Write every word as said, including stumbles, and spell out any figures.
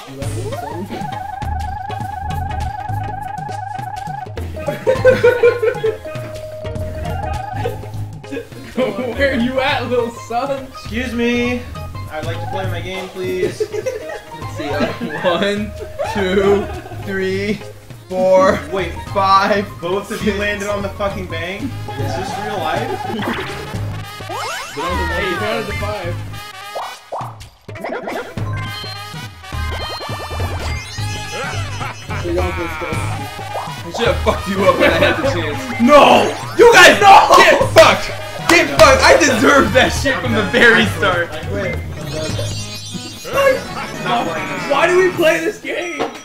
Where are you at, little son? Excuse me. I'd like to play my game, please. Let's see. Uh, one, two, three, four, Wait, five. both of you landed on the fucking bank? Yeah. Is this real life? Hey, you counted to five. So y'all go first. I should have fucked you up when I had the chance. No! You guys no! Get fucked! Get fucked! I deserved that shit from the very start. Wait. Not playing this. Why do we play this game?